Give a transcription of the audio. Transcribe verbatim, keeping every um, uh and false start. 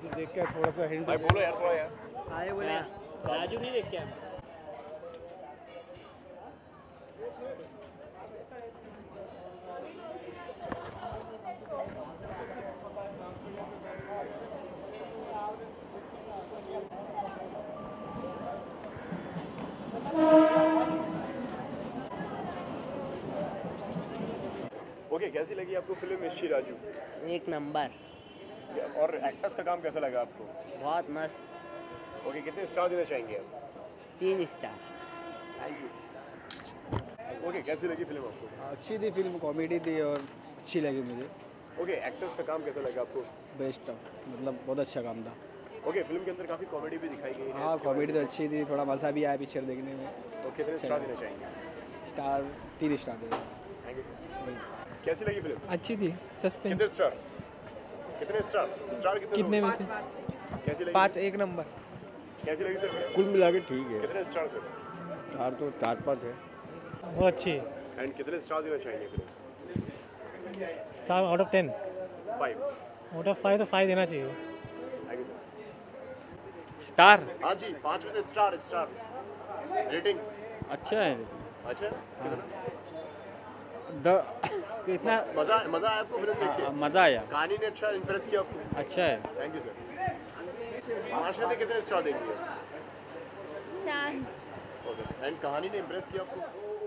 देख के थोड़ा सा हिंट भाई बोलो यार थोड़ा यार। आए बोले राजू नहीं देख क्या? ओके, कैसी लगी आपको फिल्म मिस्ट्री राजू? एक नंबर, और एक्टर्स का काम कैसा लगा आपको? बहुत मस्त। ओके, कितने स्टार देना चाहेंगे आप? तीन स्टार। Thank you. ओके, कैसी लगी फिल्म आपको? अच्छी थी फिल्म, कॉमेडी थी और अच्छी लगी मुझे। ओके, एक्टर्स का काम कैसा लगा आपको? बेस्ट, मतलब बहुत अच्छा काम था। ओके, फिल्म के अंदर काफ़ी कॉमेडी भी दिखाई गई है। हाँ, कॉमेडी तो अच्छी थी, थोड़ा मज़ा भी आया पिक्चर देखने में। तो कितने स्टार देना चाहेंगे? स्टार तीन स्टार दे। Thank you. कैसी लगी फिल्म? अच्छी थी, सस्पेंस। कितने स्टार? कितने स्टार? स्टार कितने? कितने में से? कैसी लगी? पाँच, एक नंबर। कैसी लगी सर? कुल मिला के ठीक है। कितने स्टार सर? स्टार तो चार पाँच है। बहुत अच्छी है। एंड कितने स्टार देना चाहेंगे film? Star out of ten. Five. Out of five तो फाइव देना चाहिए। Thank you sir. स्टार हाँ जी, पाँच में से स्टार स्टार रेटिंग्स अच्छा है। अच्छा कितना? द कितना मजा मजा आया आपको फिल्म देख के? मज़ा आया। कहानी ने अच्छा इंप्रेस किया आपको? अच्छा है। Thank you sir. पाँच में से कितने स्टार देंगे? चार। ओके, एंड कहानी ने इंप्रेस किया आपको?